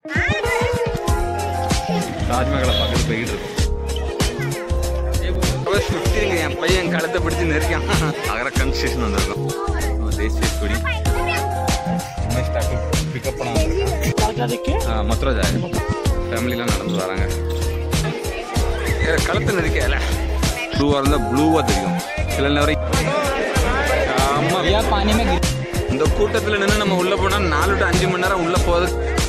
தாஜ்மஹாலை பக்கத்து போயிட்டு இருக்கும். சுற்றிங்க என் பையன் களத்தை பிடிச்சி நெருக்கான். அகர கன்ஸ்ட்ரக்ஷன் வந்திருக்கும். தேசிய கொடி பிக்கப் பண்ண வந்திருக்கேன். மதுரை ஜாய் ஃபேமிலிலாம் நடந்து வராங்க. களத்தை நெருக்கல ப்ளூவாக இருந்தால் ப்ளூவாக தெரியும். சில நேரம் இந்த கூட்டத்தில் நின்று நம்ம உள்ள போனால் 4 to 5 மணி நேரம் உள்ள போகுது.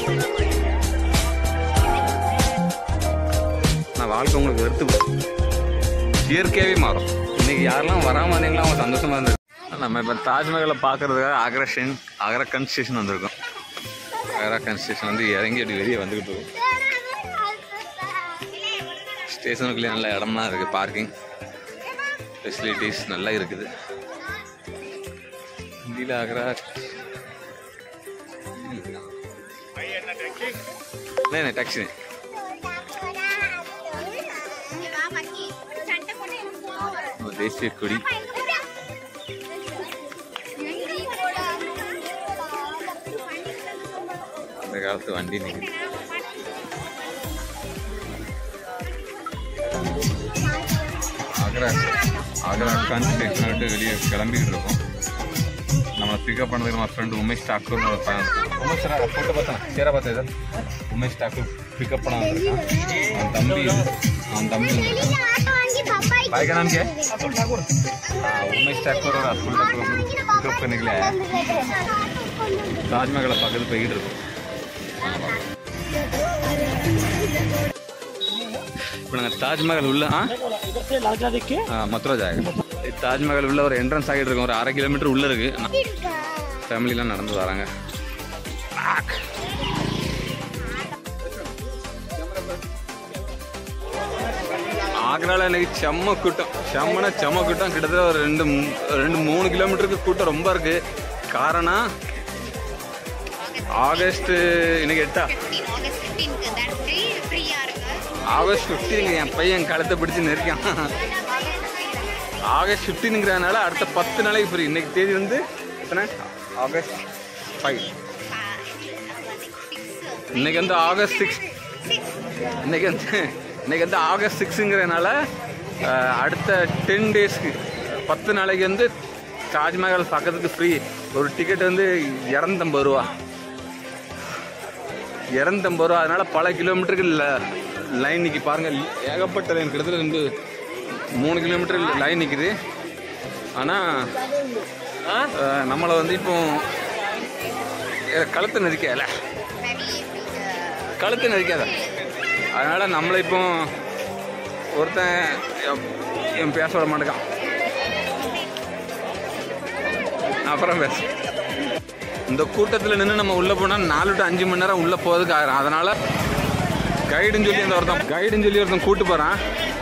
நான் வாழ்க்கை உங்களுக்கு வெறுத்து இயற்கையாகவே மாறும். இன்னைக்கு யாரெல்லாம் வராமல் இருந்தீங்களோ அவங்க சந்தோஷமா இருந்தது. நம்ம இப்போ தாஜ்மஹாலை பார்க்கறதுக்காக அகர கன்ஸ்ட்ரக்ஷன் வந்திருக்கோம். அகரா கன்ஸ்ட்ரக்ஷன் வந்து இறங்கி அப்படி வெளியே வந்துக்கிட்டு இருக்கும். ஸ்டேஷனுக்குள்ளேயே நல்ல இடம்லாம் இருக்குது. பார்க்கிங் ஃபெசிலிட்டிஸ் நல்லா இருக்குது. ஹிந்தியில் அகரா नहीं टैक्सी नहीं देशी कुड़ी அந்த காலத்து வண்டி நிக்குது. ஆக்ரா கன்ஸ்ட்ரக்ஷன் விட்டு வெளியே கிளம்பிக்கிட்டு இருக்கோம். நம்மளை பிக்கப் பண்ணதுக்கு நம்ம ஃப்ரெண்டு உமேஷ் டாக்கூர் உமேஷ் ஃபோட்டோ பார்த்தேன் சேரா பார்த்தேன் சார். உமேஷ் டாக்கூர் பிக்கப் பண்ண வந்திருக்கான். அவன் தம்பி भाई का नाम क्या है? उमेश ठाकुर और अतुल ठाकुर पिकअप करने के लिए आया. ताजमहल पकड़ पे ताजमहल मथुरा जाएगा. ताजमहल उल्ला और एंट्रेंस आगे और 6 किलोमीटर उल्ला இருக்கு. ஃபேமிலிலாம் நடந்து வராங்க. ஆக்ராவில் இன்னைக்கு செம்ம கூட்டம் கிட்டத்தட்ட ஒரு 2-3 கிலோமீட்டருக்கு கூட்டம் ரொம்ப இருக்கு. காரணம் ஆகஸ்ட் இன்னைக்கு 8 ஆகஸ்ட் 15 என் பையன் களத்தை பிடிச்சி நெருக்கான். ஆகஸ்ட் 15ங்கிறதுனால அடுத்த 10 நாளைக்கு ஃப்ரீ. இன்னைக்கு தேதி வந்து எத்தனை? ஆகஸ்ட் 5. இன்னைக்கு வந்து ஆகஸ்ட் 6. இன்னைக்கு வந்து ஆகஸ்ட் 6ங்கிறதுனால அடுத்த 10 டேஸ்க்கு 10 நாளைக்கு வந்து தாஜ்மஹால் பக்கத்துக்கு ஃப்ரீ. ஒரு டிக்கெட் வந்து 250 ரூபா. 250 ரூபா. அதனால பல கிலோமீட்டருக்கு லைன் நிற்கி பாருங்கள். ஏகப்பட்ட லைன் கிட்டத்தட்ட 3 கிலோமீட்டர் லைன் நிற்குது. ஆனால் நம்மளை வந்து இப்போ கழுத்தை நெரிக்காத அதனால் நம்மளை இப்போ ஒருத்தன் பேச விட மாட்டேக்கான். அப்புறம் பேச இந்த கூட்டத்தில் நின்று நம்ம உள்ளே போனால் 4 to 5 மணி நேரம் உள்ளே போகிறதுக்கு ஆயிரும். அதனால் கைடுன்னு சொல்லி ஒருத்தன் கூப்பிட்டு போகிறான்.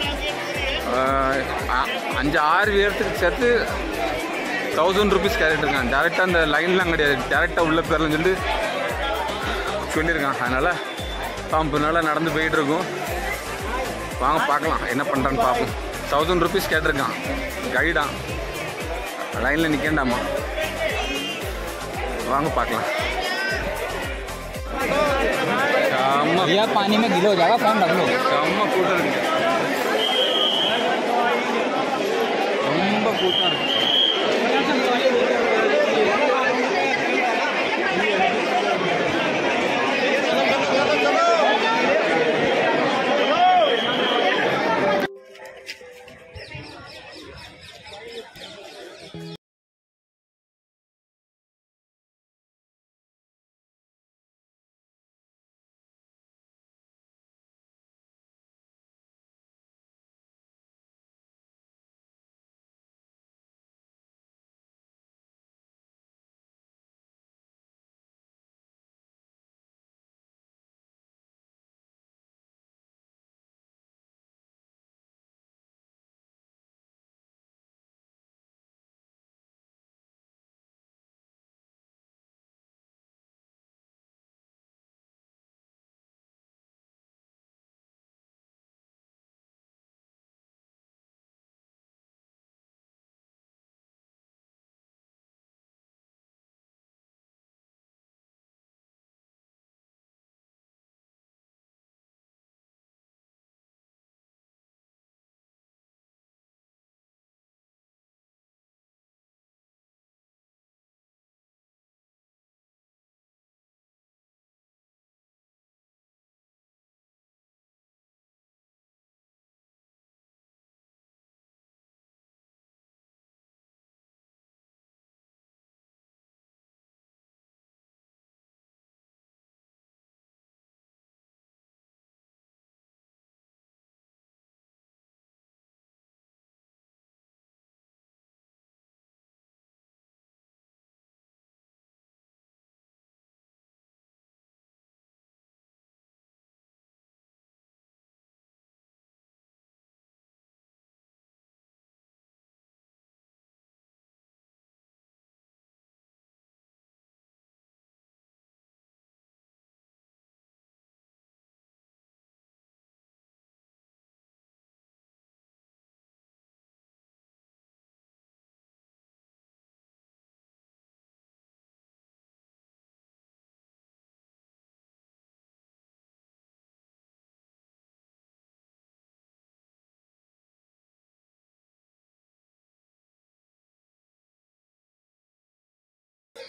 5-6 பேர்த்துக்கு சேர்த்து 1000 rupees கேரட் இருக்கான். டேரெக்டாக அந்த லைன்லாம் கிடையாது. டேரெக்டாக உள்ளே போயிடலாம்னு சொல்லியிருக்கான். அதனால் பின்னால் நடந்து போயிட்டு இருக்கோம். வாங்க பார்க்கலாம் என்ன பண்ணுறான்னு பார்ப்போம். 1000 rupees கேட்டிருக்கான். கைடா லைனில் நிற்கண்டாமா. வாங்க பார்க்கலாம். पानी में गिलो हो जाएगा फोन रख लो. செம்ம கூட்டம் இருக்கு. ரொம்ப கூட்டம் இருக்கு.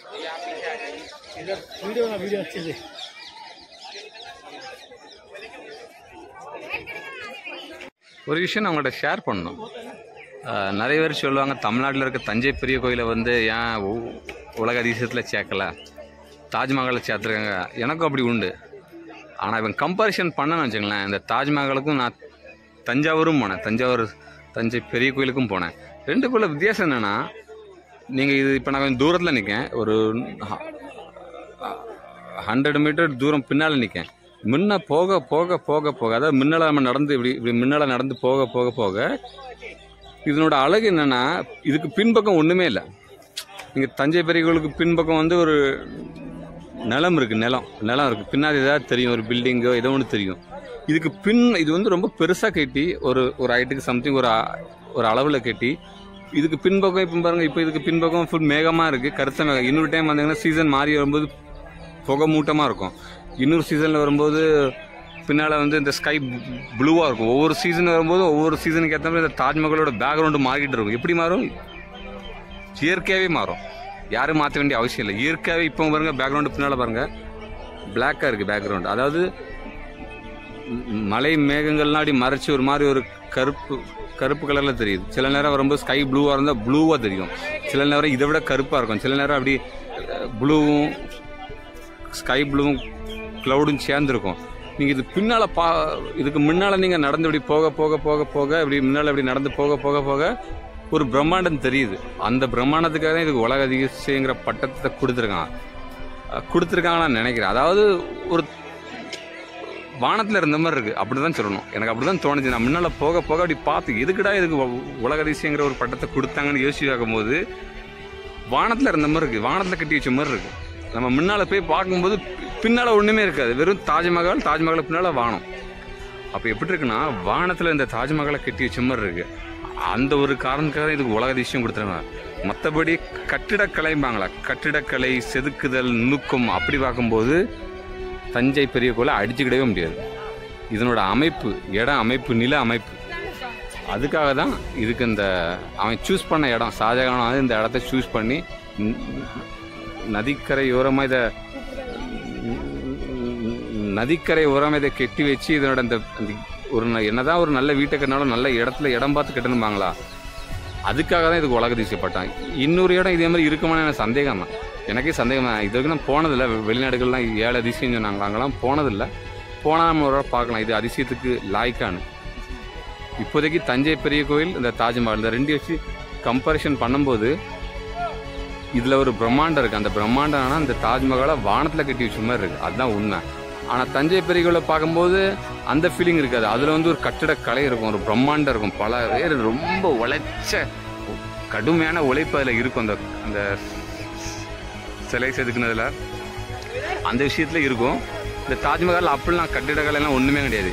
वीडियो अच्छे से ஒரு விஷயம் நான் உங்கள்கிட்ட ஷேர் பண்ணணும். நிறைய பேர் சொல்லுவாங்க தமிழ்நாட்டில் இருக்க தஞ்சை பெரிய கோயிலை வந்து ஏன் உலக அதிசயத்தில் சேர்க்கலை, தாஜ்மஹாலில் சேர்த்துருக்காங்க. எனக்கும் அப்படி உண்டு. ஆனால் இவன் கம்பேரிஷன் பண்ணணும்னு வச்சுங்களேன், இந்த தாஜ்மஹாலுக்கும் நான் தஞ்சாவூரும் போனேன், தஞ்சை பெரிய கோயிலுக்கும் போனேன். ரெண்டுக்குள்ள வித்தியாசம் என்னென்னா, நீங்கள் இது இப்போ நான் கொஞ்சம் தூரத்தில் நிற்கேன், ஒரு 100 மீட்டர் தூரம் பின்னால் நிற்கேன். முன்ன போக போக போக போக அதாவது முன்னால் நம்ம நடந்து இப்படி முன்னால் நடந்து போக போக போக இதனோட அழகு என்னென்னா, இதுக்கு பின்பக்கம் ஒன்றுமே இல்லை. இங்கே தஞ்சை பெரிய கோயிலுக்கு பின்பக்கம் வந்து ஒரு நிலம் இருக்குது, நிலம் இருக்குது. பின்னாடி ஏதாவது தெரியும், ஒரு பில்டிங்கோ ஏதோ ஒன்று தெரியும். இதுக்கு இது வந்து ரொம்ப பெருசாக கட்டி ஒரு ஹைட்டுக்கு சம்திங் ஒரு அளவில் கட்டி இதுக்கு பின்பக்கம் இப்போ பாருங்கள், இப்போ இதுக்கு பின்பக்கம் ஃபுல் மேகமாக இருக்குது, கருத்த மேகம். இன்னொரு டைம் வந்தீங்கன்னா சீசன் மாறி வரும்போது புகை மூட்டமாக இருக்கும். இன்னொரு சீசனில் வரும்போது பின்னால் வந்து இந்த ஸ்கை ப்ளூவாக இருக்கும். ஒவ்வொரு சீசன் வரும்போது ஒவ்வொரு சீசனுக்கு ஏற்ற மாதிரி இந்த தாஜ்மஹாலோட பேக்ரவுண்டு மாறிக்கிட்டு இருக்கும். எப்படி மாறும்? இயற்கையாகவே மாறும். யாரும் மாற்ற வேண்டிய அவசியம் இல்லை. இயற்கையாகவே இப்போ பாருங்கள், பேக்ரவுண்டு பின்னால் பாருங்கள், பிளாக்காக இருக்குது பேக்ரவுண்டு. அதாவது மலை மேகங்கள்லாம் அப்படி மறைச்சி ஒரு மாதிரி ஒரு கருப்பு கலரில் தெரியுது. சில நேரம் வரும்போது ஸ்கை ப்ளூவாக இருந்தால் ப்ளூவாக தெரியும். சில நேரம் இதை விட கருப்பாக இருக்கும். சில நேரம் அப்படி ப்ளூவும் ஸ்கை ப்ளூவும் க்ளவுடும் சேர்ந்துருக்கும். நீங்கள் இது பின்னால் இதுக்கு முன்னால் நீங்கள் நடந்து இப்படி போக போக போக போக இப்படி முன்னால் இப்படி நடந்து போக போக போக ஒரு பிரம்மாண்டம் தெரியுது. அந்த பிரம்மாண்டத்துக்காக தான் இதுக்கு உலக அதிசயங்கிற பட்டத்தை கொடுத்துருக்காங்க நான் நினைக்கிறேன். அதாவது ஒரு வானத்தில் இருந்த மாதிரி இருக்குது, அப்படி தான் சொல்லணும். எனக்கு அப்படி தான் தோணுச்சு. நான் முன்னால் போக போக அப்படி பார்த்து எதுக்குடா இதுக்கு உலக அதிசயங்கிற ஒரு பட்டத்தை கொடுத்தாங்கன்னு யோசிச்சு பார்க்கும்போது வானத்தில் இருந்த மாதிரி இருக்குது, வானத்தில் கட்டி வச்ச மாதிரி இருக்குது. நம்ம முன்னால் போய் பார்க்கும்போது பின்னால் ஒன்றுமே இருக்காது, வெறும் தாஜ்மஹால் பின்னால் வானம். அப்போ எப்படி இருக்குன்னா, வானத்தில் இந்த தாஜ்மஹாலை கட்டி வச்ச மாதிரி இருக்குது. அந்த ஒரு காரணத்துக்காக இதுக்கு உலக அதிசயம் கொடுத்துருங்க. மற்றபடி கட்டிடக்கலைம்பாங்களா, கட்டிடக்கலை, செதுக்குதல், நுணுக்கம் அப்படி பார்க்கும்போது தஞ்சை பெரிய கோயிலை அடிச்சுக்கிடவே முடியாது. இதனோட அமைப்பு, இடம் அமைப்பு, நில அமைப்பு, அதுக்காக தான் இதுக்கு அவன் சூஸ் பண்ண இடம். ஷாஜகான் வந்து இந்த இடத்த சூஸ் பண்ணி நதிக்கரை ஓரமாக இதை கெட்டி வச்சு இதனோட ஒரு என்னதான் ஒரு நல்ல வீட்டை கட்டினாலும் நல்ல இடம் பார்த்து கட்டணும்பாங்களா, அதுக்காக தான் இதுக்கு உலக அதிசயப்பட்டான். இன்னொரு இடம் இதே மாதிரி இருக்குமான்னு எனக்கு சந்தேகம் தான். எனக்கே சந்தேகம் தான். இது வரைக்கும் நான் போனதில்லை. வெளிநாடுகள்லாம் 7 அதிசயம் சொன்னாங்க, அங்கெல்லாம் போனதில்லை. போனால் நம்ம ஒரு பார்க்கலாம் இது அதிசயத்துக்கு லாய்க்கானு. இப்போதைக்கு தஞ்சை பெரிய கோயில், இந்த தாஜ்மஹால், இந்த ரெண்டு வச்சு கம்பேரிஷன் பண்ணும்போது இதில் ஒரு பிரம்மாண்டம் இருக்குது. அந்த பிரம்மாண்டம் ஆனால் இந்த தாஜ்மஹாலை வானத்தில் கட்டி வச்ச மாதிரி இருக்குது, அதுதான் உண்மை. ஆனால் தஞ்சை பெரிய கோயிலை பார்க்கும்போது அந்த ஃபீலிங் இருக்காது. அதில் வந்து ஒரு கட்டிடக்கலை இருக்கும், ஒரு பிரம்மாண்டம் இருக்கும், பல பேர் ரொம்ப உழைச்ச கடுமையான உழைப்பு அதில் இருக்கும். அந்த சிலை செதுக்குனதில் அந்த விஷயத்தில் இருக்கும். இந்த தாஜ்மஹால் அப்படிலாம் கட்டிடக்கலைலாம் ஒன்றுமே கிடையாது.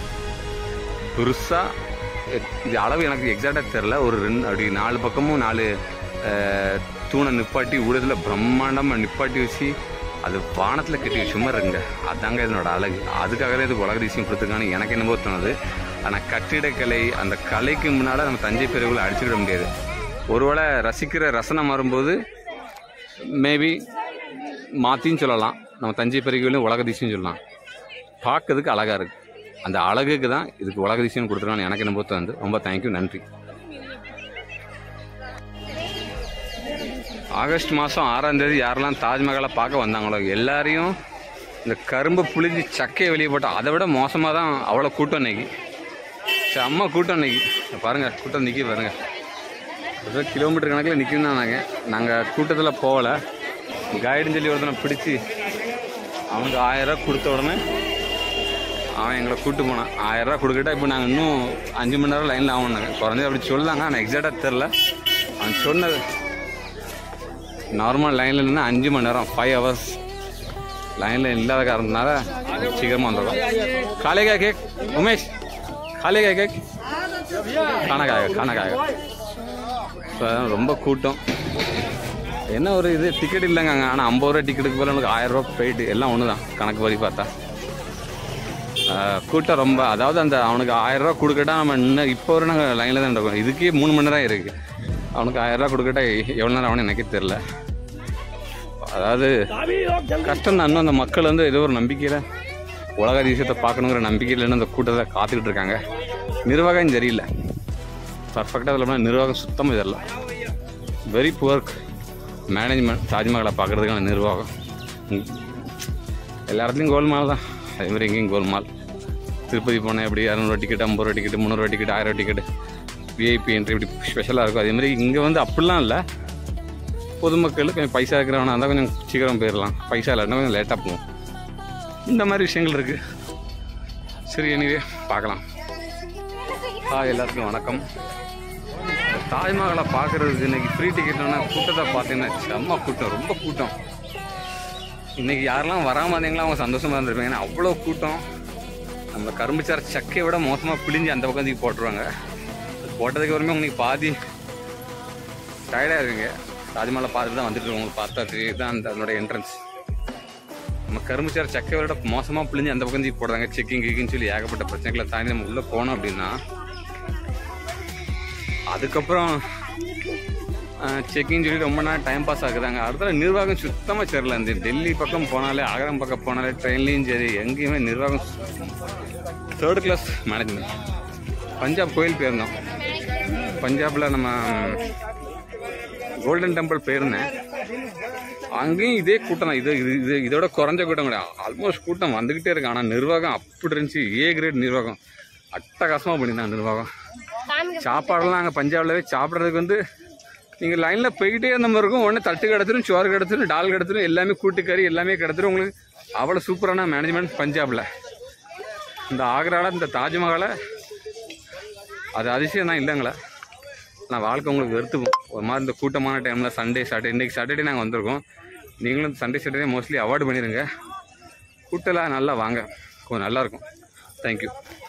பெருசாக இது அளவு எனக்கு எக்ஸாக்டாக தெரில, ஒரு 4 பக்கமும் 4 தூணை நிப்பாட்டி ஊடகத்தில் பிரம்மாண்டமாக நிப்பாட்டி வச்சு அது வானத்தில் கட்டி வச்ச மாதிரி இருக்குங்க. அதாங்க இதனோட அழகு. அதுக்காக தான் இதுக்கு உலக அதிசயம் கொடுத்துருக்கான்னு எனக்கு என்னமோ தோணுது. ஆனால் கட்டிடக்கலை, அந்த கலைக்கு முன்னால் நம்ம தஞ்சை பெரிய கோயிலை அடிச்சுக்கிட முடியாது. ஒருவேளை ரசிக்கிற ரசனை மாறும்போது மேபி மாற்றின்னு சொல்லலாம். நம்ம தஞ்சை பெரிய கோயிலும் உலக அதிசயம் சொல்லலாம். பார்க்கறதுக்கு அழகாக இருக்குது. அந்த அழகுக்கு தான் இதுக்கு உலக அதிசயம் கொடுத்துருக்கான்னு எனக்கு என்னமோ தோணுது. ரொம்ப தேங்க்யூ, நன்றி. ஆகஸ்ட் மாதம் 6ஆம் தேதி யாரெல்லாம் தாஜ்மஹாலை பார்க்க வந்தாங்களோ எல்லாரையும் இந்த கரும்பு புளிஞ்சு சக்கையை வெளியே போட்டால் அதை விட மோசமாக தான். அவ்வளோ கூட்டம் இன்னைக்கு, செம்ம கூட்டம் இன்னைக்கு. பாருங்கள், கூட்டம் நிற்கி பாருங்கள். ஏதோ கிலோமீட்டர் கணக்கில் நிற்கணும்னாங்க. நாங்கள் கூட்டத்தில் போகலை. கைடுன்னு சொல்லி ஒருத்தனை பிடிச்சி அவனுக்கு 1000 ரூபா கொடுத்த உடனே அவன் எங்களை கூப்பிட்டு போனான். 1000 ரூபா கொடுக்கிட்டா இப்போ நாங்கள் இன்னும் 5 மணி நேரம் லைனில் ஆகணுன்னாங்க. குறைஞ்சது அப்படி சொல்லாங்க, ஆனால் எக்ஸாக்டாக தெரில. அவன் சொன்னது நார்மல் லைனில் நின்று 5 மணி நேரம் 5 hours லைனில் இல்லாத காரணத்தினால சீக்கிரமாக வந்துருக்கோம். காலேகா கேக் உமேஷ், காலேகா கேக் காணக்காக. ஸோ ரொம்ப கூட்டம். என்ன ஒரு இது டிக்கெட் இல்லைங்க அங்கே. ஆனால் 50 ரூபா டிக்கெட்டுக்கு போல எனக்கு 1000 ரூபா போயிட்டு எல்லாம் ஒன்று தான் கணக்கு படி பார்த்தா. கூட்டம் ரொம்ப, அதாவது அவனுக்கு 1000 ரூபா கொடுக்கட்டா நம்ம இன்னும் இப்போ வரை நாங்கள் லைனில் தான் இருக்கோம். இதுக்கே 3 மணி நேரம் இருக்குது. அவனுக்கு 1000 ரூபா கொடுக்கட்டா எவ்வளோ நேரம் அவனு எனக்கே தெரில. அதாவது கஷ்டம் தான். இன்னும் அந்த மக்கள் வந்து ஏதோ ஒரு நம்பிக்கையில் உலக அதிசயத்தை பார்க்கணுங்கிற நம்பிக்கையில் அந்த கூட்டத்தை காத்துக்கிட்டு இருக்காங்க. நிர்வாகம் சரியில்லை, பர்ஃபெக்டாக சொல்லப்போனால் நிர்வாகம் சுத்தமாக இதெல்லாம் வெரி புவர் மேனேஜ்மெண்ட். தாஜ்மஹாலை பார்க்குறதுக்கான நிர்வாகம் எல்லா இடத்துலையும் கோல்மால் தான். அதேமாதிரி எங்கேயும் கோல்மால். திருப்பதி போனால் எப்படி 200 ticket, 50 ticket, 300 ticket, 1000 ticket, VIP entry இப்படி ஸ்பெஷலாக இருக்கும். அதேமாதிரி இங்கே வந்து அப்படிலாம் இல்லை. பொதுமக்கள் கொஞ்சம் பைசா இருக்கிறவனா இருந்தால் கொஞ்சம் சீக்கிரம் போயிடலாம், பைசா இல்லைன்னா கொஞ்சம் லேட்டாக போகும். இந்த மாதிரி விஷயங்கள் இருக்குது. சரி, எனிவே பார்க்கலாம். எல்லாத்துக்கும் வணக்கம். தாஜ்மஹாலை பார்க்குறதுக்கு இன்றைக்கி ஃப்ரீ டிக்கெட்னா கூட்டத்தை பார்த்தீங்கன்னா செம்ம கூட்டம், ரொம்ப கூட்டம். இன்றைக்கி யாரெல்லாம் வராமல் இருந்தீங்களோ அவங்க சந்தோஷமாக இருந்திருப்பாங்க. ஏன்னா அவ்வளோ கூட்டம். நம்ம கரும்புச்சார சக்கையை விட மோசமாக பிழிஞ்சு அந்த பக்கம் போட்டுருவாங்க. போட்டதுக்கு அப்புறமே உங்களுக்கு பாதி டயர்டாக இருக்குங்க. தாஜ்மஹாலை பார்த்துட்டு தான் வந்துட்டு உங்களுக்கு பார்த்தா தெரியுது தான் அதனுடைய என்ட்ரன்ஸ். நம்ம கரும்புச்சார சக்கையை விட மோசமாக பிழிஞ்சு அந்த பக்கம் போடுறாங்க. செக்கிங் கிக்கின்னு சொல்லி ஏகப்பட்ட பிரச்சனைகளை தாண்டி நம்ம உள்ளே போனோம் அப்படின்னா அதுக்கப்புறம் செக்கிங் சொல்லி ரொம்ப நேரம் டைம் பாஸ் ஆகுதாங்க. அடுத்த நிர்வாகம் சுத்தமாக சரியில்லை. இந்த டெல்லி பக்கம் போனாலே, ஆக்ரா பக்கம் போனாலே, ட்ரெயின்லேயும் சரி எங்கேயுமே நிர்வாகம் 3rd கிளாஸ் மேனேஜ்மெண்ட். பஞ்சாப் கோயில் போயிருந்தோம். பஞ்சாபில் நம்ம கோல்டன் டெம்பிள் போயிருந்தேன். அங்கேயும் இதே கூட்டம் தான். இதோட குறைஞ்ச கூட்டம் கிடையாது. ஆல்மோஸ்ட் கூட்டம் வந்துக்கிட்டே இருக்கு. ஆனால் நிர்வாகம் அப்படி இருந்துச்சு. ஏ கிரேட் நிர்வாகம். அட்டகாசமாக பண்ணியிருந்தாங்க நிர்வாகம். சாப்பாடெல்லாம் அங்கே பஞ்சாபில் சாப்பிட்றதுக்கு வந்து நீங்கள் லைனில் போய்கிட்டே இருந்த மாதிரி இருக்கும். உடனே தட்டு கிடச்சிரும், சோறு கிடச்சிரும், டால் கிடச்சிரும், எல்லாமே கூட்டுக்கறி எல்லாமே கிடச்சிரும். உங்களுக்கு அவ்வளோ சூப்பரான மேனேஜ்மெண்ட் பஞ்சாபில். இந்த ஆக்ராவில் இந்த தாஜ்மஹாலை அது அதிசயம் தான் இல்லைங்களா. நான் வாழ்க்கை உங்களுக்கு வெறுத்துக்கும் ஒரு மாதிரி. இந்த கூட்டமான டைமில் சண்டே சாட்டர்டே, இன்றைக்கி சாட்டர்டே நாங்கள் வந்திருக்கோம். நீங்களும் சண்டே சாட்டர்டே மோஸ்ட்லி அவாய்ட் பண்ணிடுங்க. கூட்டலாம் நல்லா வாங்க, கொஞ்சம் நல்லாயிருக்கும். தேங்க்யூ.